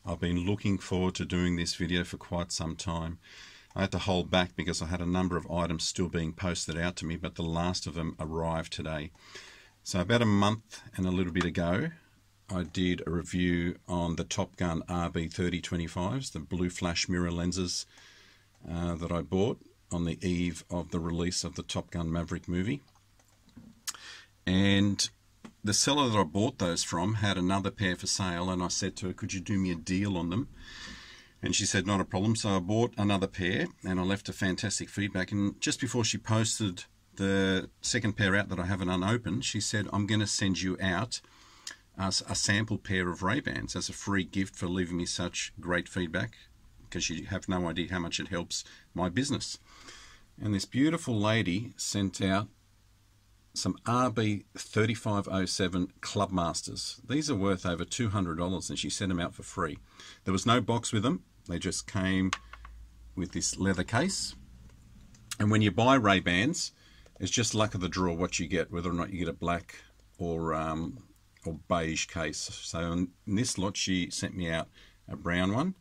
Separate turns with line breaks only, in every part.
I've been looking forward to doing this video for quite some time. I had to hold back because I had a number of items still being posted out to me, but the last of them arrived today. So about a month and a little bit ago, I did a review on the Top Gun RB3025s, the blue flash mirror lenses that I bought on the eve of the release of the Top Gun Maverick movie. And the seller that I bought those from had another pair for sale, and I said to her, could you do me a deal on them? And she said, not a problem. So I bought another pair, and I left a fantastic feedback. And just before she posted the second pair out that I haven't unopened, she said, I'm going to send you out a sample pair of Ray-Bans as a free gift for leaving me such great feedback, because you have no idea how much it helps my business. And this beautiful lady sent out some RB3507 Clubmasters. These are worth over $200, and she sent them out for free. There was no box with them. They just came with this leather case. And when you buy Ray-Bans, it's just luck of the draw what you get, whether or not you get a black or beige case. So in this lot, she sent me out a brown one.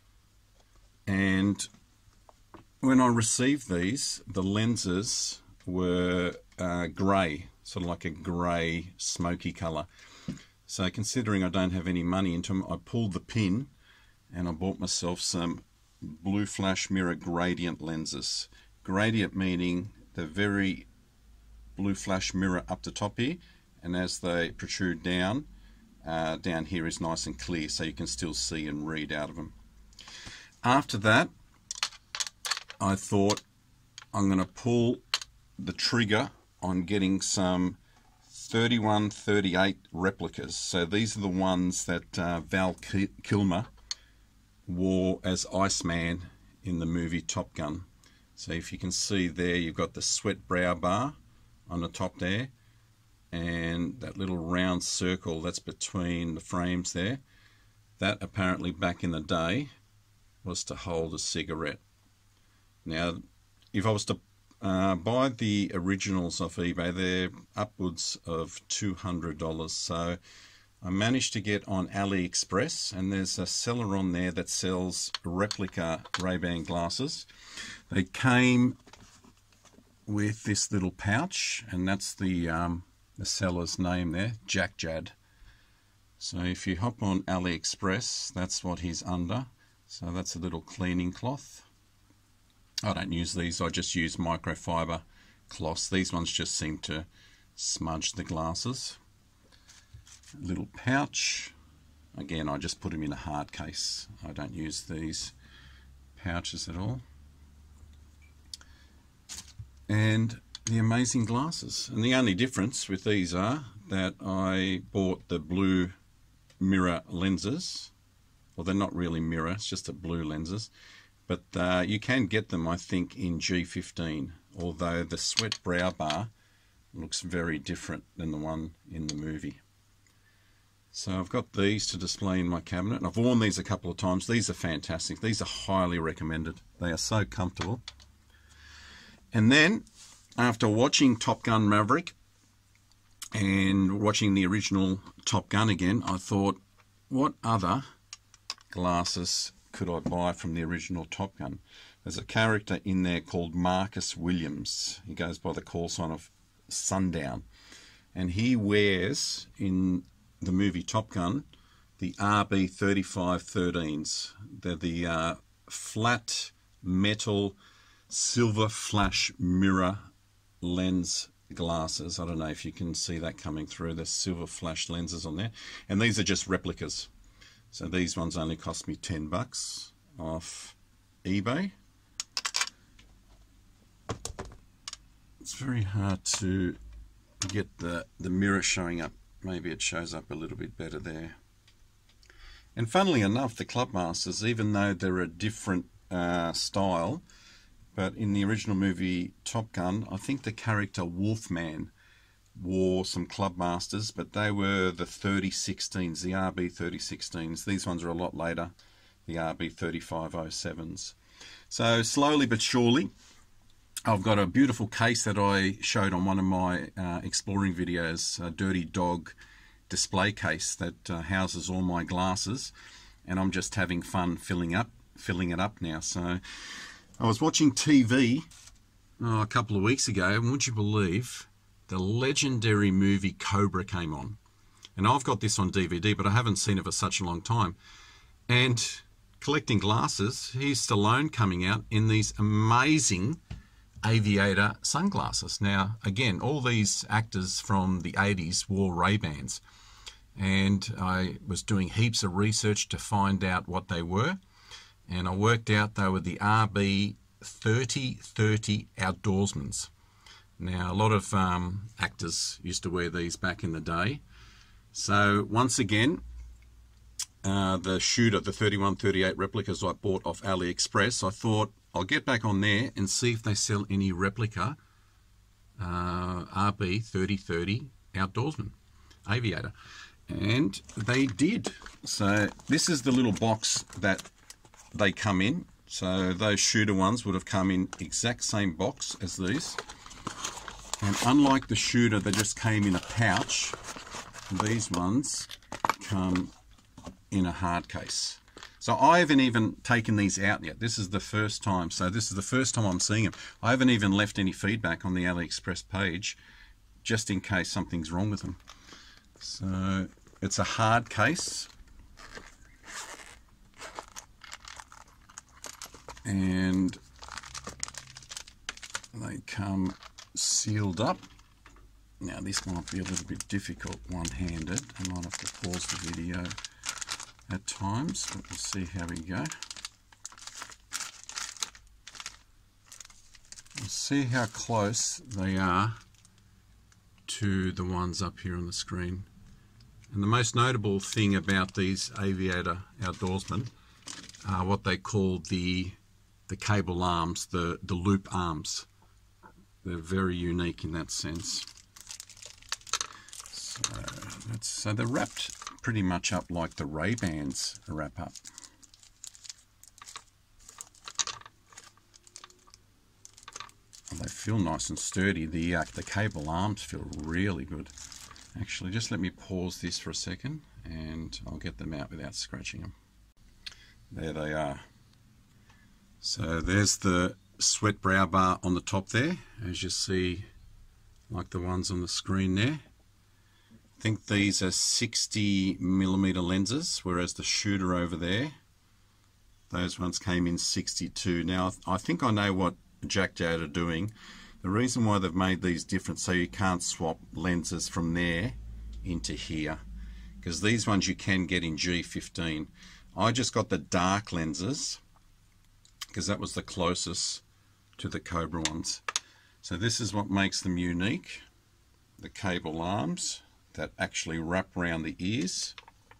And when I received these, the lenses were grey, sort of like a grey smoky colour. So considering I don't have any money into them, I pulled the pin and I bought myself some blue flash mirror gradient lenses. Gradient meaning the very blue flash mirror up the top here, and as they protrude down, down here is nice and clear, so you can still see and read out of them. After that, I thought I'm going to pull the trigger on getting some 3138 replicas. So these are the ones that Val Kilmer wore as Iceman in the movie Top Gun. So if you can see there, you've got the sweat brow bar on the top there, and that little round circle that's between the frames there. That apparently back in the day was to hold a cigarette. Now, if I was to buy the originals off eBay, they're upwards of $200. So I managed to get on AliExpress, and there's a seller on there that sells replica Ray-Ban glasses. They came with this little pouch, and that's the seller's name there, Jack Jad. So if you hop on AliExpress, that's what he's under. So that's a little cleaning cloth. I don't use these, I just use microfiber cloths. These ones just seem to smudge the glasses. A little pouch. Again, I just put them in a hard case. I don't use these pouches at all. And the amazing glasses. And the only difference with these are that I bought the blue mirror lenses. Well, they're not really mirror, it's just the blue lenses. But you can get them, I think, in G15, although the sweat brow bar looks very different than the one in the movie. So I've got these to display in my cabinet, and I've worn these a couple of times. These are fantastic. These are highly recommended. They are so comfortable. And then, after watching Top Gun Maverick and watching the original Top Gun again, I thought, what other glasses could I buy from the original Top Gun? There's a character in there called Marcus Williams. He goes by the call sign of Sundown. And he wears, in the movie Top Gun, the RB3513s. They're the flat metal silver flash mirror lens glasses. I don't know if you can see that coming through. There's silver flash lenses on there. And these are just replicas. So these ones only cost me $10 off eBay. It's very hard to get the mirror showing up. Maybe it shows up a little bit better there. And funnily enough, the Clubmasters, even though they're a different style, but in the original movie Top Gun, I think the character Wolfman wore some Clubmasters, but they were the 3016s, the RB3016s. These ones are a lot later, the RB3507s. So slowly but surely, I've got a beautiful case that I showed on one of my exploring videos, a Dirty Dog display case that houses all my glasses. and I'm just having fun filling it up now. So I was watching TV a couple of weeks ago, and would you believe the legendary movie Cobra came on? And I've got this on DVD, but I haven't seen it for such a long time. And collecting glasses, here's Stallone coming out in these amazing aviator sunglasses. Now, again, all these actors from the 80s wore Ray-Bans. And I was doing heaps of research to find out what they were. And I worked out they were the RB 3030 Outdoorsmans. Now, a lot of actors used to wear these back in the day. So, once again, the shooter, the 3138 replicas I bought off AliExpress, I thought I'll get back on there and see if they sell any replica RB 3030 Outdoorsman Aviator. And they did. So this is the little box that they come in. So those shooter ones would have come in exact same box as these. And unlike the shooter that just came in a pouch, these ones come in a hard case. So I haven't even taken these out yet. This is the first time. So this is the first time I'm seeing them. I haven't even left any feedback on the AliExpress page, just in case something's wrong with them. So it's a hard case. And they come sealed up. Now this might be a little bit difficult one-handed. I might have to pause the video at times, but we'll see how we go. We'll see how close they are to the ones up here on the screen. And the most notable thing about these Aviator Outdoorsmen are what they call the cable arms, the loop arms. They're very unique in that sense. So they're wrapped pretty much up like the Ray-Bans wrap up. And they feel nice and sturdy. The cable arms feel really good. Actually, just let me pause this for a second and I'll get them out without scratching them. There they are. So there's the sweat brow bar on the top there, as you see, like the ones on the screen there. I think these are 60mm lenses, whereas the shooter over there, those ones came in 62. Now, I think I know what Jack Dad are doing. The reason why they've made these different, so you can't swap lenses from there into here, because these ones you can get in G15. I just got the dark lenses, because that was the closest to the Cobra ones. So this is what makes them unique. The cable arms that actually wrap around the ears.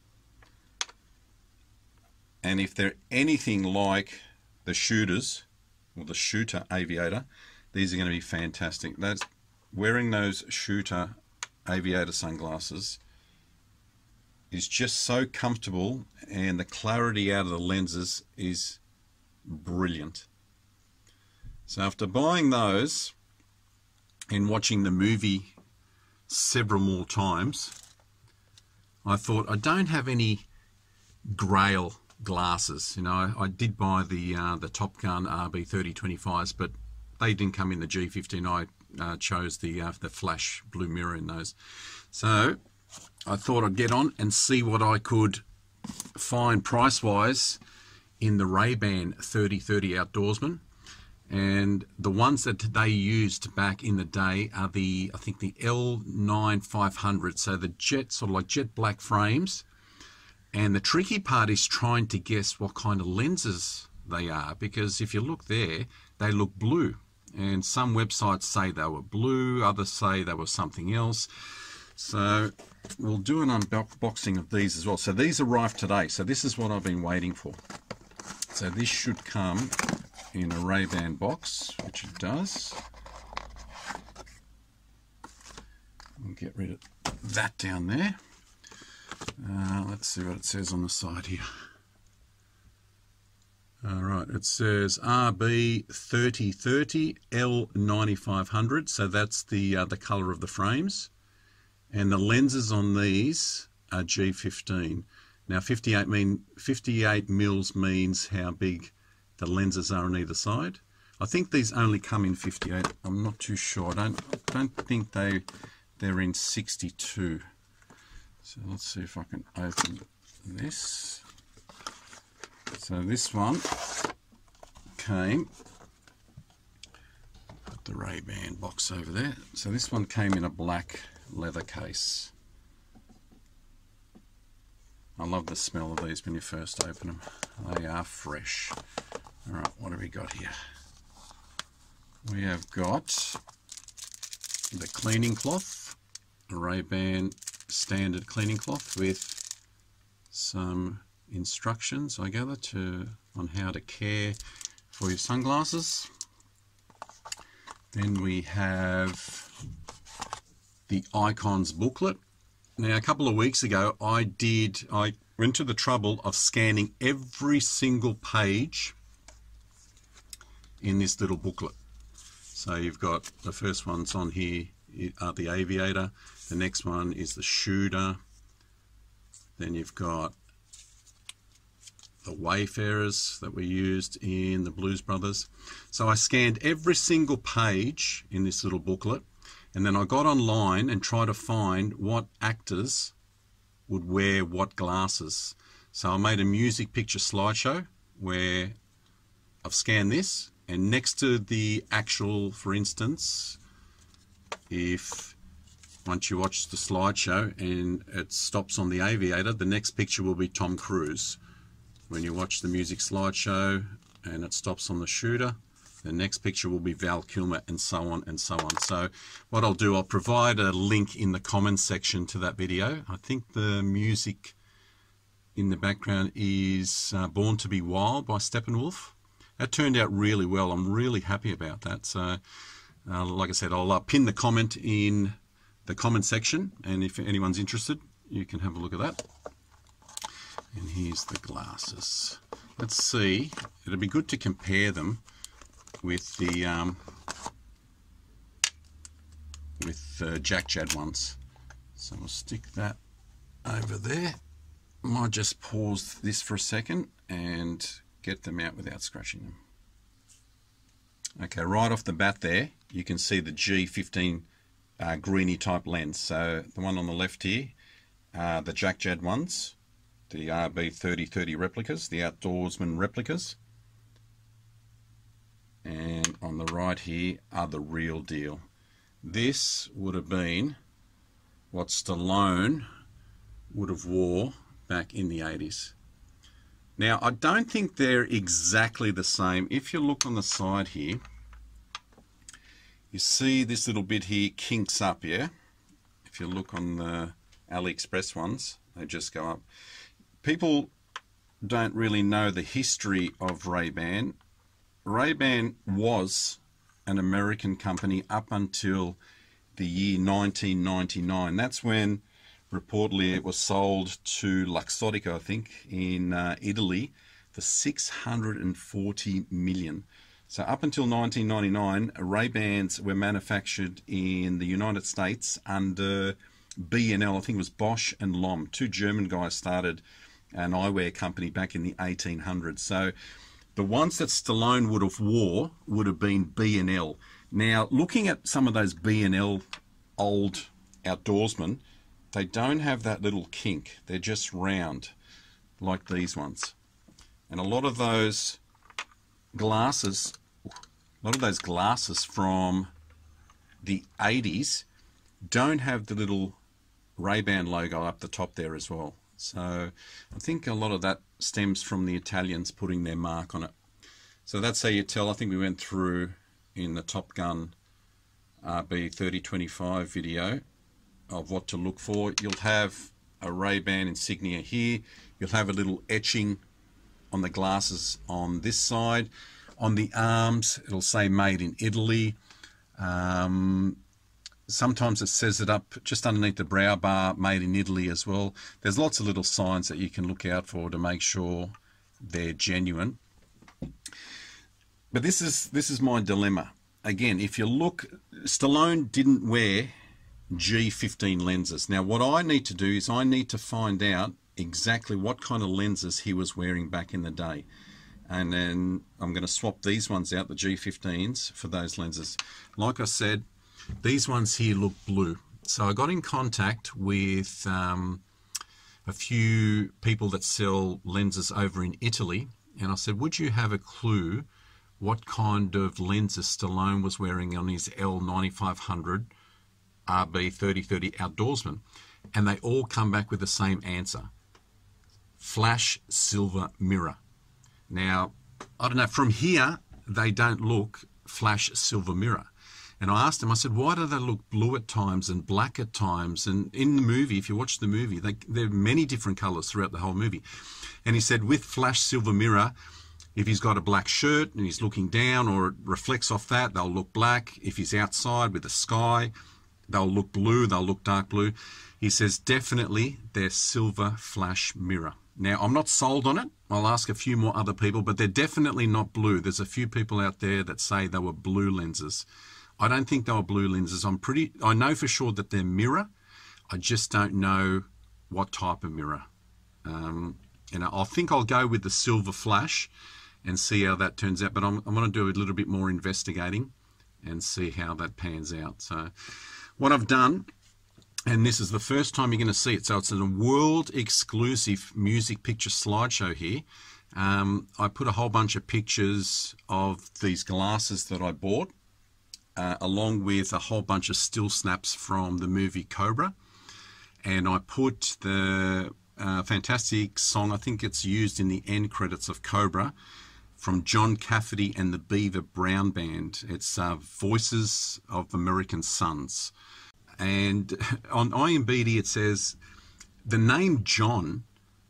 And if they're anything like the shooters, or the shooter Aviator, these are going to be fantastic. That's, wearing those shooter Aviator sunglasses is just so comfortable, and the clarity out of the lenses is brilliant. So after buying those and watching the movie several more times, I thought, I don't have any Grail glasses. You know, I did buy the Top Gun RB 3025s, but they didn't come in the G15. I chose the flash blue mirror in those. So I thought I'd get on and see what I could find price-wise in the Ray-Ban 3030 Outdoorsman. And the ones that they used back in the day are I think the L9500, so the sort of like jet black frames. And the tricky part is trying to guess what kind of lenses they are, because if you look there, they look blue. And some websites say they were blue, others say they were something else. So we'll do an unboxing of these as well. So these arrived today, so this is what I've been waiting for. So this should come in a Ray-Ban box, which it does. We'll get rid of that down there. Let's see what it says on the side here. Alright, it says RB 3030 L9500, so that's the colour of the frames. And the lenses on these are G15. Now 58 mils means how big the lenses are on either side. I think these only come in 58. I'm not too sure. I don't think they're in 62. So let's see if I can open this. So this one came, put the Ray-Ban box over there. So this one came in a black leather case. I love the smell of these when you first open them. They are fresh. All right, what have we got here? We have got the cleaning cloth, a Ray-Ban standard cleaning cloth with some instructions, I gather, on how to care for your sunglasses. Then we have the Icons booklet. Now, a couple of weeks ago, I went to the trouble of scanning every single page in this little booklet. So you've got the first ones on here are the Aviator, the next one is the Shooter, then you've got the Wayfarers that were used in the Blues Brothers. So I scanned every single page in this little booklet, and then I got online and tried to find what actors would wear what glasses. So I made a music picture slideshow where I've scanned this, and next to the actual, for instance, if once you watch the slideshow and it stops on the Aviator, the next picture will be Tom Cruise. When you watch the music slideshow and it stops on the Shooter, the next picture will be Val Kilmer, and so on and so on. So what I'll do, I'll provide a link in the comments section to that video. I think the music in the background is Born to Be Wild by Steppenwolf. That turned out really well. I'm really happy about that. So like I said, I'll pin the comment in the comment section, and if anyone's interested, you can have a look at that. And here's the glasses. Let's see. It'd be good to compare them with the Jack Jad ones. So we'll stick that over there. Might just pause this for a second and get them out without scratching them. Okay, right off the bat there, you can see the G15 greeny type lens. So the one on the left here, the Jack Jad ones, the RB3030 replicas, the Outdoorsman replicas. And on the right here are the real deal. This would have been what Stallone would have wore back in the 80s. Now, I don't think they're exactly the same. If you look on the side here, you see this little bit here kinks up, yeah? If you look on the AliExpress ones, they just go up. People don't really know the history of Ray-Ban. Ray-Ban was an American company up until the year 1999. That's when reportedly it was sold to Luxottica, I think, in Italy for $640 million. So up until 1999, Ray-Bans were manufactured in the United States under B&L. I think it was Bosch and Lomb. Two German guys started an eyewear company back in the 1800s. So the ones that Stallone would have wore would have been B&L. Now, looking at some of those B&L old Outdoorsmen, they don't have that little kink. They're just round, like these ones. And a lot of those glasses from the 80s don't have the little Ray-Ban logo up the top there as well. So I think a lot of that stems from the Italians putting their mark on it. So that's how you tell. I think we went through in the Top Gun RB3025 video of what to look for. You'll have a Ray-Ban insignia here. You'll have a little etching on the glasses on this side. On the arms, it'll say made in Italy. Sometimes it says it up just underneath the brow bar, made in Italy as well. There's lots of little signs that you can look out for to make sure they're genuine. But this is my dilemma. Again, if you look, Stallone didn't wear G15 lenses. Now, what I need to do is I need to find out exactly what kind of lenses he was wearing back in the day. And then I'm going to swap these ones out, the G15s, for those lenses. Like I said, these ones here look blue. So I got in contact with a few people that sell lenses over in Italy, and I said, would you have a clue what kind of lenses Stallone was wearing on his L9500 RB 3030 Outdoorsman? And they all come back with the same answer: flash silver mirror. Now, I don't know, from here, they don't look flash silver mirror. And I asked him, I said, why do they look blue at times and black at times? And in the movie, if you watch the movie, there are many different colors throughout the whole movie. And he said, with flash silver mirror, if he's got a black shirt and he's looking down or it reflects off that, they'll look black. If he's outside with the sky, they'll look blue, they'll look dark blue. He says, definitely they're silver flash mirror. Now, I'm not sold on it. I'll ask a few more other people, but they're definitely not blue. There's a few people out there that say they were blue lenses. I don't think they were blue lenses. I know for sure that they're mirror. I just don't know what type of mirror. I think I'll go with the silver flash and see how that turns out. But I'm going to do a little bit more investigating and see how that pans out. So what I've done, and this is the first time you're going to see it, so it's a world exclusive music picture slideshow here. I put a whole bunch of pictures of these glasses that I bought, along with a whole bunch of still snaps from the movie Cobra. And I put the fantastic song, I think it's used in the end credits of Cobra, from John Cafferty and the Beaver Brown Band. It's Voices of American Sons. And on IMDb it says the name John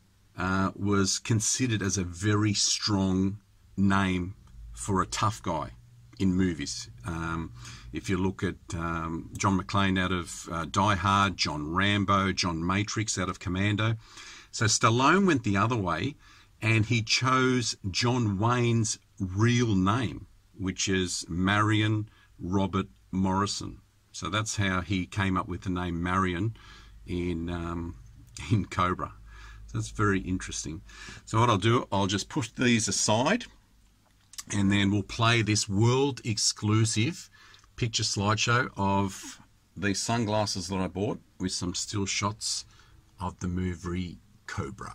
was considered as a very strong name for a tough guy in movies. If you look at John McClane out of Die Hard, John Rambo, John Matrix out of Commando. So Stallone went the other way and he chose John Wayne's real name, which is Marion Robert Morrison. So that's how he came up with the name Marion in Cobra. So that's very interesting. So what I'll do, I'll just push these aside and then we'll play this world exclusive picture slideshow of these sunglasses that I bought with some still shots of the movie Cobra.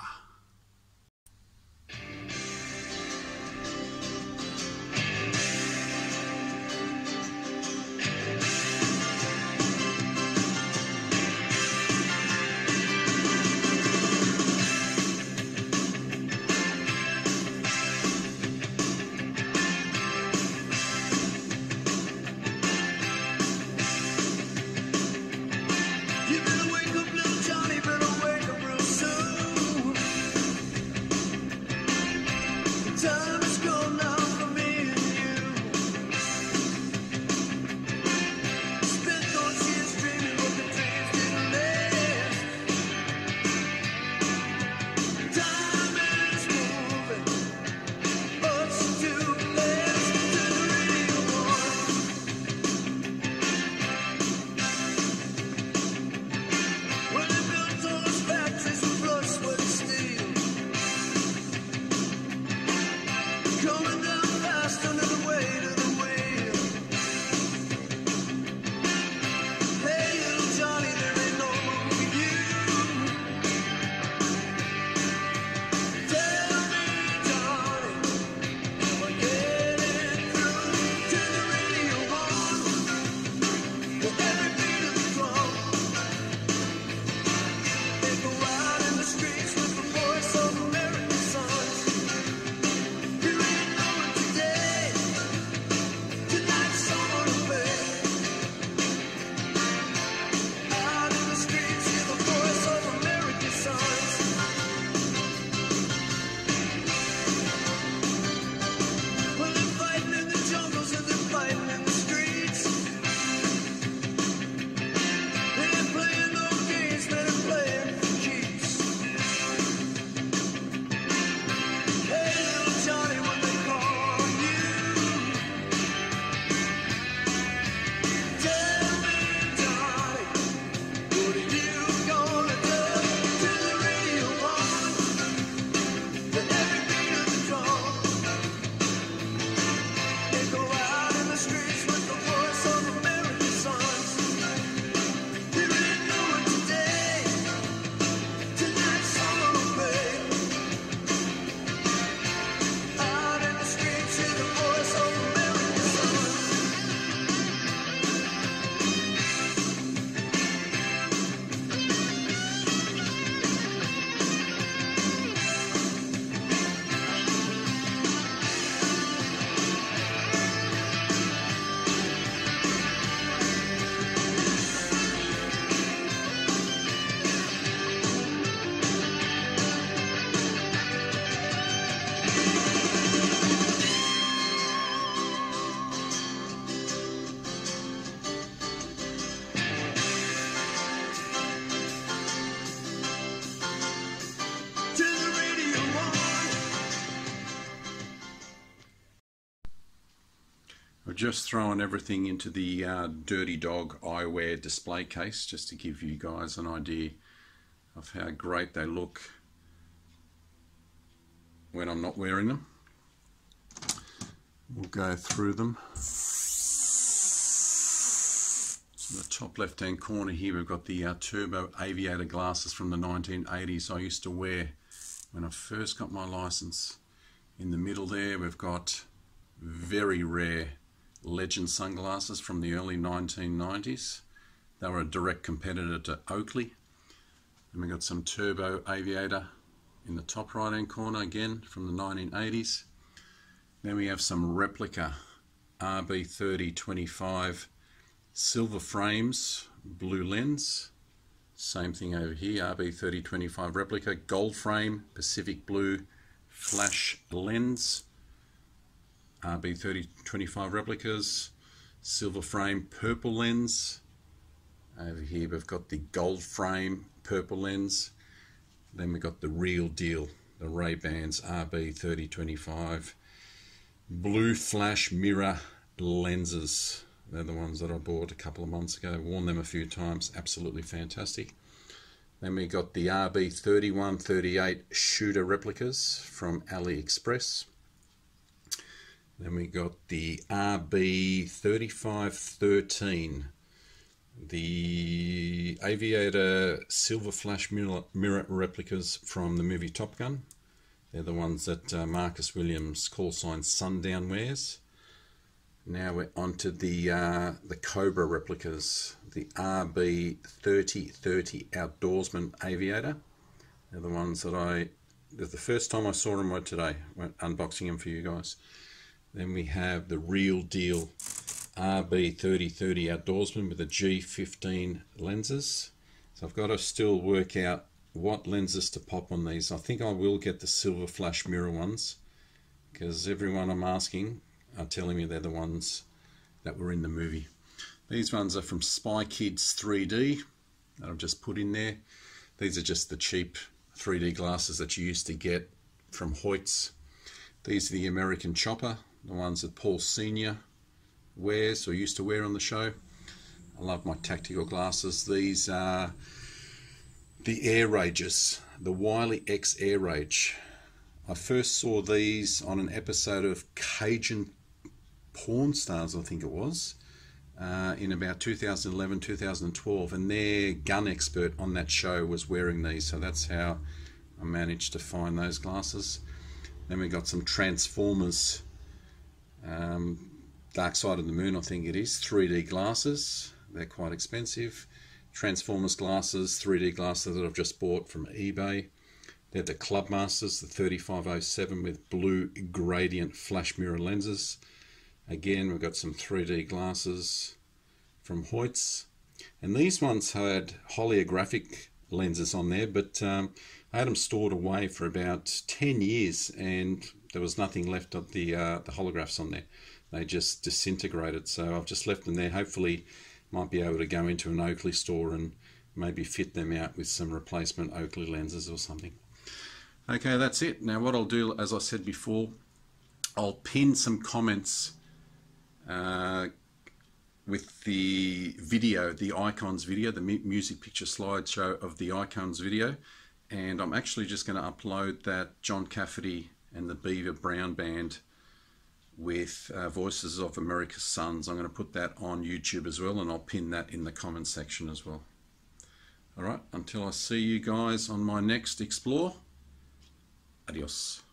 just thrown everything into the Dirty Dog eyewear display case just to give you guys an idea of how great they look when I'm not wearing them. We'll go through them. So in the top left hand corner here we've got the Turbo Aviator glasses from the 1980s I used to wear when I first got my license. In the middle there we've got very rare Legend sunglasses from the early 1990s. They were a direct competitor to Oakley. And we got some Turbo Aviator in the top right hand corner again from the 1980s. Then we have some replica RB3025 silver frames, blue lens. Same thing over here, RB3025 replica, gold frame, Pacific blue flash lens. RB3025 replicas, silver frame, purple lens. Over here we've got the gold frame, purple lens. Then we've got the real deal, the Ray-Bans RB3025 blue flash mirror lenses. They're the ones that I bought a couple of months ago. Worn them a few times, absolutely fantastic. Then we got the RB3138 shooter replicas from AliExpress. Then we got the RB3513, the Aviator silver flash mirror replicas from the movie Top Gun. They're the ones that Marcus Williams call sign Sundown wears. Now we're onto the Cobra replicas, the RB3030 Outdoorsman Aviator. They're the ones that the first time I saw them were today. We're unboxing them for you guys. Then we have the real deal RB3030 Outdoorsman with the G15 lenses. So I've got to still work out what lenses to pop on these. I think I will get the silver flash mirror ones because everyone I'm asking are telling me they're the ones that were in the movie. These ones are from Spy Kids 3D that I've just put in there. These are just the cheap 3D glasses that you used to get from Hoyts. These are the American Chopper, the ones that Paul Sr. wears or used to wear on the show. I love my tactical glasses. These are the Air Rages, the Wiley X Air Rage. I first saw these on an episode of Cajun Porn Stars, I think it was, in about 2011, 2012, and their gun expert on that show was wearing these, so that's how I managed to find those glasses. Then we got some Transformers Dark Side of the Moon, I think it is, 3D glasses. They're quite expensive. Transformers glasses, 3D glasses that I've just bought from eBay. They're the Clubmasters, the 3507 with blue gradient flash mirror lenses. Again, we've got some 3D glasses from Hoyts. And these ones had holographic lenses on there, but I had them stored away for about 10 years and there was nothing left of the holographs on there. They just disintegrated, so I've just left them there. Hopefully might be able to go into an Oakley store and maybe fit them out with some replacement Oakley lenses or something. Okay, that's it. Now what I'll do, as I said before, I'll pin some comments with the video, the Icons video, the music picture slideshow of the Icons video, and I'm actually just going to upload that John Cafferty and the Beaver Brown Band with Voices of America's Sons. I'm going to put that on YouTube as well, and I'll pin that in the comment section as well. Alright, until I see you guys on my next Explore, adios.